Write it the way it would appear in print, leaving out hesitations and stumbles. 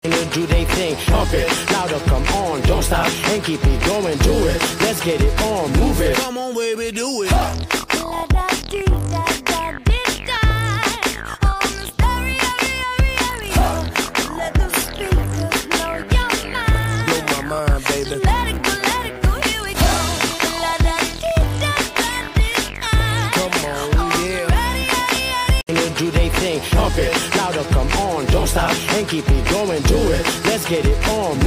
Do they think? Pump it louder, come on, don't stop and keep it going, do it. Let's get it on, move it. Come on, baby, do it. Let the speakers know your mind. Blow my mind, baby. Let it go, here we go. Come on, yeah. Do they think? Pump it louder, come on, don't stop and keep it going, do it. Let's get it on.